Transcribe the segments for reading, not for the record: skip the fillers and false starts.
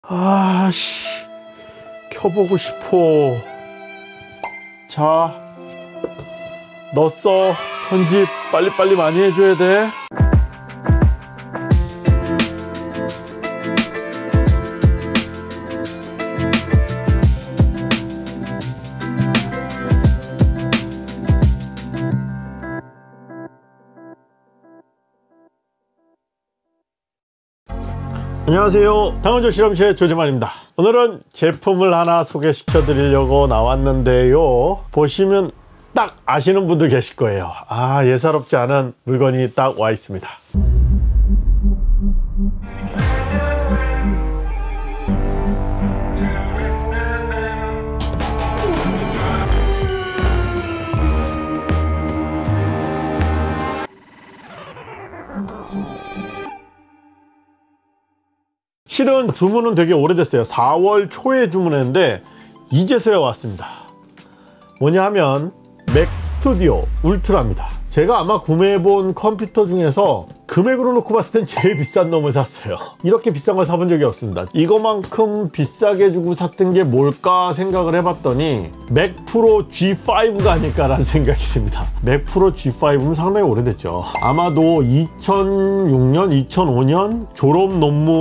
아씨, 켜보고 싶어. 자, 넣었어. 편집 빨리빨리 많이 해줘야 돼. 안녕하세요, 당근조 실험실 조재만입니다. 오늘은 제품을 하나 소개시켜 드리려고 나왔는데요, 보시면 딱 아시는 분들 계실 거예요. 아, 예사롭지 않은 물건이 딱 와 있습니다. 실은 주문은 되게 오래됐어요. 4월 초에 주문했는데 이제서야 왔습니다. 뭐냐 하면 맥 스튜디오 울트라입니다. 제가 아마 구매해본 컴퓨터 중에서 금액으로 놓고 봤을 땐 제일 비싼 놈을 샀어요. 이렇게 비싼 걸 사본 적이 없습니다. 이거만큼 비싸게 주고 샀던 게 뭘까 생각을 해봤더니 맥 프로 G5가 아닐까라는 생각이 듭니다. 맥 프로 G5는 상당히 오래됐죠. 아마도 2006년, 2005년 졸업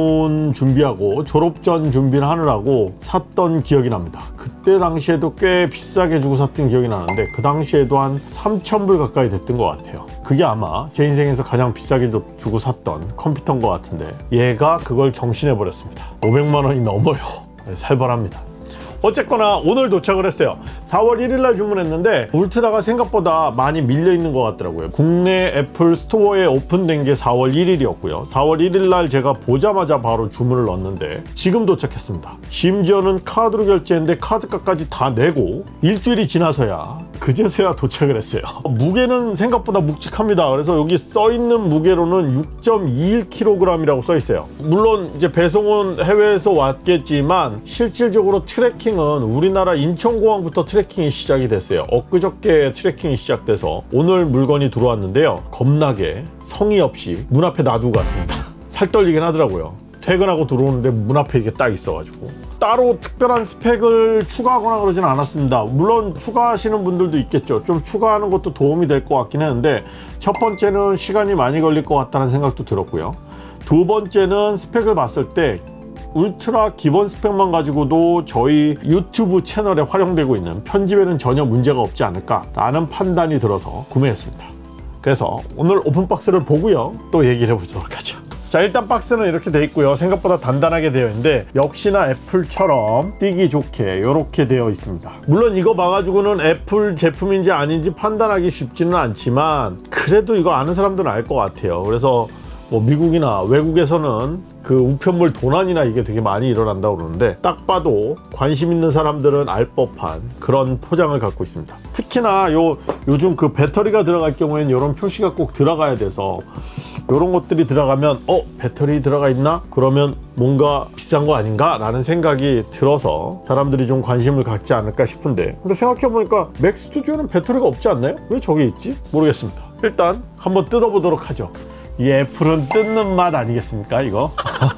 논문 준비하고 졸업전 준비를 하느라고 샀던 기억이 납니다. 그때 당시에도 꽤 비싸게 주고 샀던 기억이 나는데 그 당시에도 한 3,000불 가까이 됐던 것 같아요. 그게 아마 제 인생에서 가장 비싸게 주고 샀던 컴퓨터인 것 같은데 얘가 그걸 경신해 버렸습니다. 500만 원이 넘어요. 살벌합니다. 어쨌거나 오늘 도착을 했어요. 4월 1일 날 주문했는데 울트라가 생각보다 많이 밀려 있는 것 같더라고요. 국내 애플 스토어에 오픈된 게 4월 1일이었고요 4월 1일 날 제가 보자마자 바로 주문을 넣었는데 지금 도착했습니다. 심지어는 카드로 결제했는데 카드값까지 다 내고 일주일이 지나서야 그제서야 도착을 했어요. 무게는 생각보다 묵직합니다. 그래서 여기 써있는 무게로는 6.21kg이라고 써있어요. 물론 이제 배송은 해외에서 왔겠지만 실질적으로 트래킹은 우리나라 인천공항부터 트래킹이 시작이 됐어요. 엊그저께 트래킹이 시작돼서 오늘 물건이 들어왔는데요, 겁나게 성의 없이 문 앞에 놔두고 갔습니다. 살떨리긴 하더라고요. 퇴근하고 들어오는데 문 앞에 이게 딱 있어가지고 따로 특별한 스펙을 추가하거나 그러진 않았습니다. 물론 추가하시는 분들도 있겠죠. 좀 추가하는 것도 도움이 될 것 같긴 했는데 첫 번째는 시간이 많이 걸릴 것 같다는 생각도 들었고요. 두 번째는 스펙을 봤을 때 울트라 기본 스펙만 가지고도 저희 유튜브 채널에 활용되고 있는 편집에는 전혀 문제가 없지 않을까 라는 판단이 들어서 구매했습니다. 그래서 오늘 오픈박스를 보고요 또 얘기를 해보도록 하죠. 자, 일단 박스는 이렇게 돼 있고요. 생각보다 단단하게 되어 있는데 역시나 애플처럼 띄기 좋게 이렇게 되어 있습니다. 물론 이거 봐가지고는 애플 제품인지 아닌지 판단하기 쉽지는 않지만 그래도 이거 아는 사람들은 알 것 같아요. 그래서 뭐 미국이나 외국에서는 그 우편물 도난이나 이게 되게 많이 일어난다고 그러는데 딱 봐도 관심 있는 사람들은 알 법한 그런 포장을 갖고 있습니다. 특히나 요즘 그 배터리가 들어갈 경우에는 이런 표시가 꼭 들어가야 돼서 이런 것들이 들어가면 배터리 들어가 있나? 그러면 뭔가 비싼 거 아닌가? 라는 생각이 들어서 사람들이 좀 관심을 갖지 않을까 싶은데, 근데 생각해보니까 맥 스튜디오는 배터리가 없지 않나요? 왜 저게 있지? 모르겠습니다. 일단 한번 뜯어보도록 하죠. 이 애플은 뜯는 맛 아니겠습니까 이거?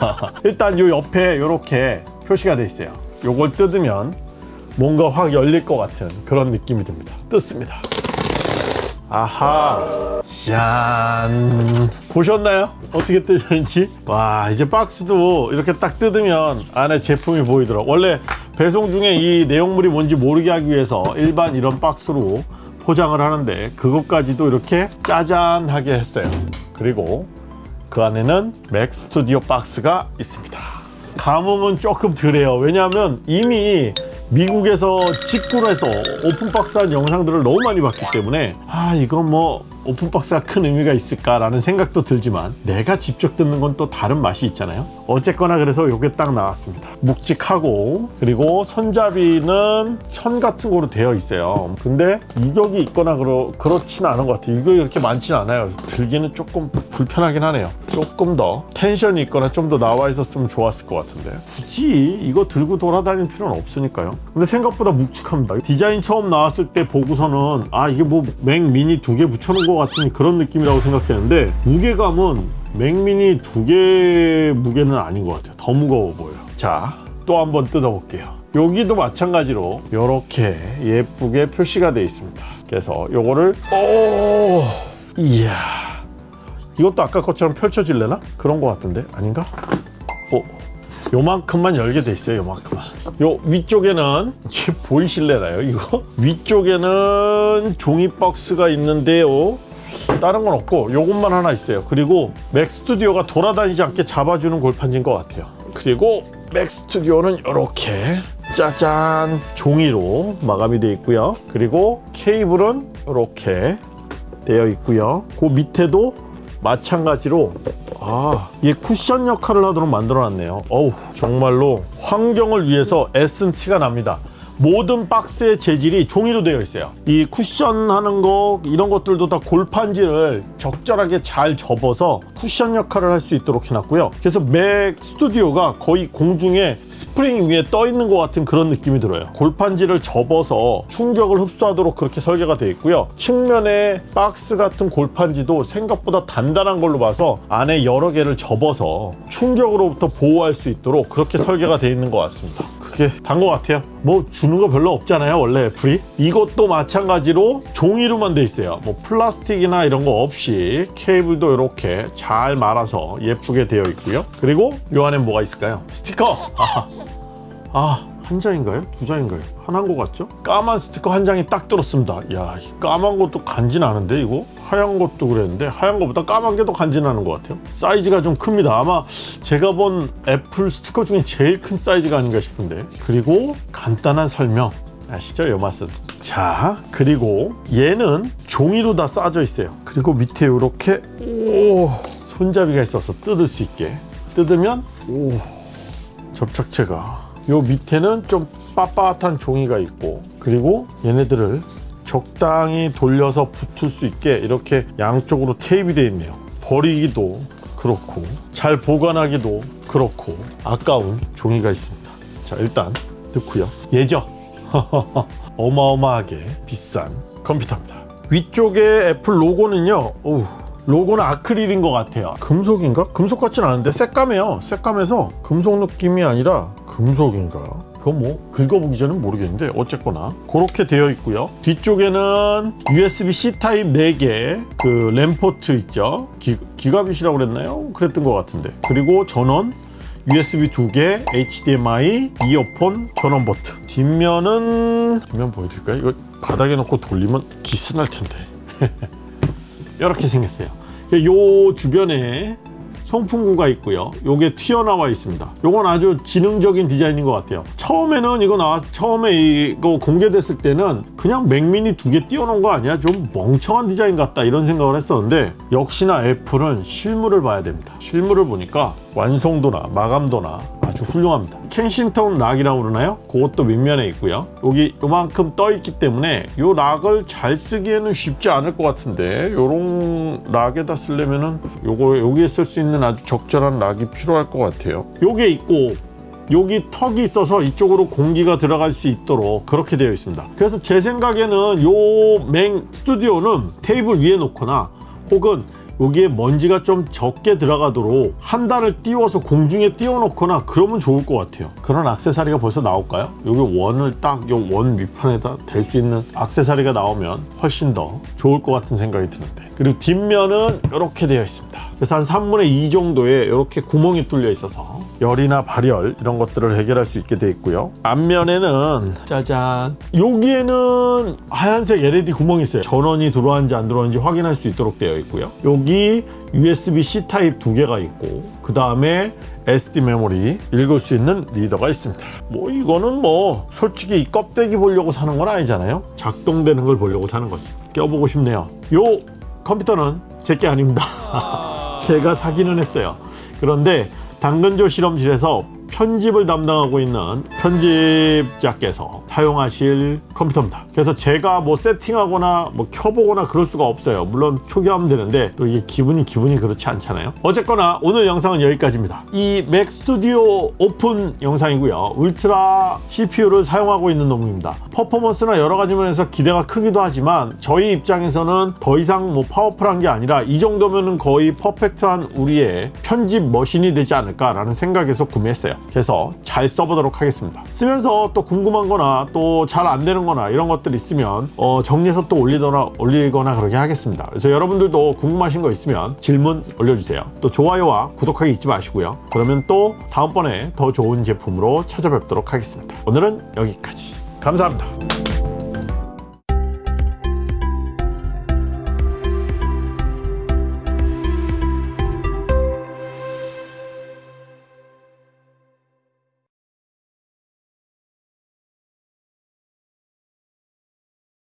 일단 요 옆에 이렇게 표시가 돼 있어요. 요걸 뜯으면 뭔가 확 열릴 것 같은 그런 느낌이 듭니다. 뜯습니다. 아하, 짠, 보셨나요? 어떻게 뜯었는지? 와, 이제 박스도 이렇게 딱 뜯으면 안에 제품이 보이더라고요. 원래 배송 중에 이 내용물이 뭔지 모르게 하기 위해서 일반 이런 박스로 포장을 하는데 그것까지도 이렇게 짜잔하게 했어요. 그리고 그 안에는 맥 스튜디오 박스가 있습니다. 감흥은 조금 덜해요. 왜냐하면 이미 미국에서 직구로 해서 오픈박스한 영상들을 너무 많이 봤기 때문에 이건 뭐 오픈박스가 큰 의미가 있을까라는 생각도 들지만 내가 직접 뜯는 건 또 다른 맛이 있잖아요. 어쨌거나 그래서 이게 딱 나왔습니다. 묵직하고, 그리고 손잡이는 천 같은 거로 되어 있어요. 근데 이격이 있거나 그렇진 않은 것 같아요. 이격이 이렇게 많진 않아요. 들기는 조금 불편하긴 하네요. 조금 더 텐션이 있거나 좀 더 나와 있었으면 좋았을 것 같은데 굳이 이거 들고 돌아다닐 필요는 없으니까요. 근데 생각보다 묵직합니다. 디자인 처음 나왔을 때 보고서는 이게 뭐 맥 미니 2개 붙여놓은 것 같은 그런 느낌이라고 생각했는데 무게감은 맥미니 2개 무게는 아닌 것 같아요. 더 무거워 보여요. 자, 또 한번 뜯어볼게요. 여기도 마찬가지로 이렇게 예쁘게 표시가 되어 있습니다. 그래서 요거를 이야, 이것도 아까 것처럼 펼쳐질래나? 그런 것 같은데 아닌가? 요만큼만 열게 돼 있어요. 요만큼만. 요 위쪽에는 이게 보이실래나요? 이거 위쪽에는 종이 박스가 있는데요, 다른 건 없고 요것만 하나 있어요. 그리고 맥스튜디오가 돌아다니지 않게 잡아주는 골판지인 것 같아요. 그리고 맥스튜디오는 이렇게 짜잔 종이로 마감이 되어 있고요. 그리고 케이블은 이렇게 되어 있고요. 그 밑에도 마찬가지로 이게 쿠션 역할을 하도록 만들어 놨네요. 어우, 정말로 환경을 위해서 애쓴 티가 납니다. 모든 박스의 재질이 종이로 되어 있어요. 이 쿠션 하는 거 이런 것들도 다 골판지를 적절하게 잘 접어서 쿠션 역할을 할 수 있도록 해놨고요. 그래서 맥스튜디오가 거의 공중에 스프링 위에 떠 있는 것 같은 그런 느낌이 들어요. 골판지를 접어서 충격을 흡수하도록 그렇게 설계가 되어 있고요. 측면에 박스 같은 골판지도 생각보다 단단한 걸로 봐서 안에 여러 개를 접어서 충격으로부터 보호할 수 있도록 그렇게 설계가 되어 있는 것 같습니다. 그게 단 것 같아요. 뭐 주는 거 별로 없잖아요, 원래 애플이. 이것도 마찬가지로 종이로만 돼 있어요. 뭐 플라스틱이나 이런 거 없이 케이블도 이렇게 잘 말아서 예쁘게 되어 있고요. 그리고 요 안에 뭐가 있을까요? 스티커! 한 장인가요? 두 장인가요? 하나인 것 같죠? 까만 스티커 한 장이 딱 들었습니다. 야, 이 까만 것도 간지나는데 이거? 하얀 것도 그랬는데 하얀 것보다 까만 게 더 간지나는 것 같아요. 사이즈가 좀 큽니다. 아마 제가 본 애플 스티커 중에 제일 큰 사이즈가 아닌가 싶은데. 그리고 간단한 설명 아시죠? 요 맛은. 자, 그리고 얘는 종이로 다 싸져 있어요. 그리고 밑에 이렇게 손잡이가 있어서 뜯을 수 있게 뜯으면 접착제가 요 밑에는 좀 빳빳한 종이가 있고, 그리고 얘네들을 적당히 돌려서 붙을 수 있게 이렇게 양쪽으로 테이프가 되어 있네요. 버리기도 그렇고 잘 보관하기도 그렇고 아까운 종이가 있습니다. 자, 일단 넣고요. 얘죠. 어마어마하게 비싼 컴퓨터입니다. 위쪽에 애플 로고는요, 로고는 아크릴인 것 같아요. 금속인가? 금속 같진 않은데 새까매요. 새까매서 금속 느낌이 아니라 금속인가? 그거 뭐 긁어보기 전엔 모르겠는데 어쨌거나 그렇게 되어 있고요. 뒤쪽에는 USB-C 타입 4개 그 램포트 있죠. 기가빗이라고 그랬나요? 그랬던 것 같은데. 그리고 전원 USB 2개, HDMI, 이어폰, 전원 버튼. 뒷면 보여드릴까요? 이거 바닥에 놓고 돌리면 기스날 텐데. 이렇게 생겼어요. 요 주변에 송풍구가 있고요. 요게 튀어나와 있습니다. 요건 아주 지능적인 디자인인 것 같아요. 처음에는 처음에 이거 공개됐을 때는 그냥 맥미니 2개 띄워놓은 거 아니야? 좀 멍청한 디자인 같다 이런 생각을 했었는데, 역시나 애플은 실물을 봐야 됩니다. 실물을 보니까 완성도나 마감도나 아주 훌륭합니다. 켄싱턴 락이라고 그러나요? 그것도 밑면에 있고요. 여기 요만큼 떠 있기 때문에 요 락을 잘 쓰기에는 쉽지 않을 것 같은데, 요런 락에다 쓰려면은 여기에 쓸 수 있는 아주 적절한 락이 필요할 것 같아요. 요게 있고 여기 턱이 있어서 이쪽으로 공기가 들어갈 수 있도록 그렇게 되어 있습니다. 그래서 제 생각에는 요 맥 스튜디오는 테이블 위에 놓거나 혹은 여기에 먼지가 좀 적게 들어가도록 한 단을 띄워서 공중에 띄워 놓거나 그러면 좋을 것 같아요. 그런 액세서리가 벌써 나올까요? 여기 원을 딱 요 원 밑판에다 댈 수 있는 액세서리가 나오면 훨씬 더 좋을 것 같은 생각이 드는데. 그리고 뒷면은 이렇게 되어 있습니다. 그래서 한 3분의 2 정도에 이렇게 구멍이 뚫려 있어서 열이나 발열 이런 것들을 해결할 수 있게 되어 있고요. 앞면에는 짜잔, 여기에는 하얀색 LED 구멍이 있어요. 전원이 들어왔는지 안 들어왔는지 확인할 수 있도록 되어 있고요. 여기 USB-C 타입 2개가 있고, 그 다음에 SD 메모리 읽을 수 있는 리더가 있습니다. 뭐 이거는 뭐 솔직히 이 껍데기 보려고 사는 건 아니잖아요. 작동되는 걸 보려고 사는 거죠. 껴보고 싶네요. 요 컴퓨터는 제게 아닙니다. 제가 사기는 했어요. 그런데 당근조 실험실에서 편집을 담당하고 있는 편집자께서 사용하실 컴퓨터입니다. 그래서 제가 뭐 세팅하거나 뭐 켜보거나 그럴 수가 없어요. 물론 초기화하면 되는데 또 이게 기분이 그렇지 않잖아요. 어쨌거나 오늘 영상은 여기까지입니다. 이 맥 스튜디오 오픈 영상이고요. 울트라 CPU를 사용하고 있는 놈입니다. 퍼포먼스나 여러 가지 면에서 기대가 크기도 하지만 저희 입장에서는 더 이상 뭐 파워풀한 게 아니라 이 정도면은 거의 퍼펙트한 우리의 편집 머신이 되지 않을까라는 생각에서 구매했어요. 그래서 잘 써보도록 하겠습니다. 쓰면서 또 궁금한 거나 또 잘 안 되는 거나 이런 것들 있으면 정리해서 또 올리거나 그러게 하겠습니다. 그래서 여러분들도 궁금하신 거 있으면 질문 올려주세요. 또 좋아요와 구독하기 잊지 마시고요. 그러면 또 다음번에 더 좋은 제품으로 찾아뵙도록 하겠습니다. 오늘은 여기까지. 감사합니다.